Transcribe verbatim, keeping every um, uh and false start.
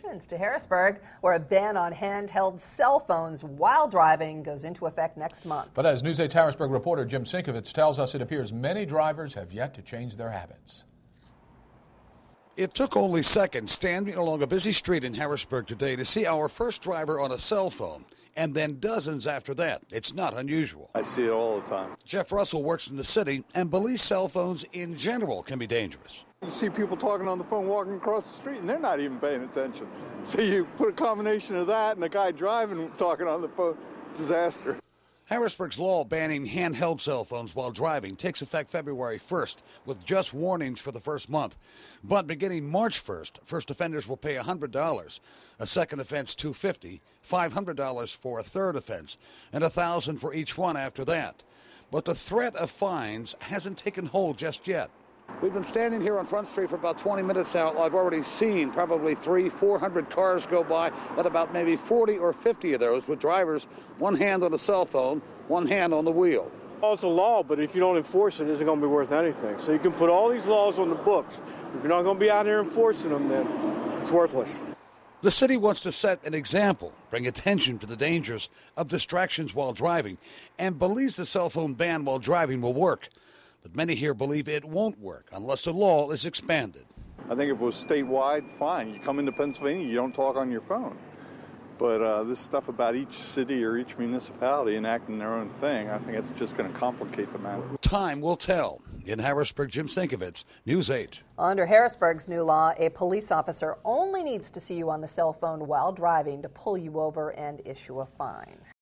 Congratulations to Harrisburg, where a ban on handheld cell phones while driving goes into effect next month. But as News eight's Harrisburg reporter Jim Sinkovich tells us, it appears many drivers have yet to change their habits. It took only seconds standing along a busy street in Harrisburg today to see our first driver on a cell phone, and then dozens after that. It's not unusual. I see it all the time. Jeff Russell works in the city and believes cell phones in general can be dangerous. You see people talking on the phone walking across the street, and they're not even paying attention. So you put a combination of that and a guy driving talking on the phone, disaster. Harrisburg's law banning handheld cell phones while driving takes effect February first, with just warnings for the first month. But beginning March first, first offenders will pay one hundred dollars, a second offense two hundred fifty dollars, five hundred dollars for a third offense, and one thousand dollars for each one after that. But the threat of fines hasn't taken hold just yet. We've been standing here on Front Street for about twenty minutes now. I've already seen probably three, four hundred cars go by, and about maybe forty or fifty of those with drivers, one hand on the cell phone, one hand on the wheel. It's a law, but if you don't enforce it, it isn't going to be worth anything. So you can put all these laws on the books. If you're not going to be out here enforcing them, then it's worthless. The city wants to set an example, bring attention to the dangers of distractions while driving, and believes the cell phone ban while driving will work. But many here believe it won't work unless the law is expanded. I think if it was statewide, fine. You come into Pennsylvania, you don't talk on your phone. But uh, this stuff about each city or each municipality enacting their own thing, I think it's just going to complicate the matter. Time will tell. In Harrisburg, Jim Sinkovich, News eight. Under Harrisburg's new law, a police officer only needs to see you on the cell phone while driving to pull you over and issue a fine.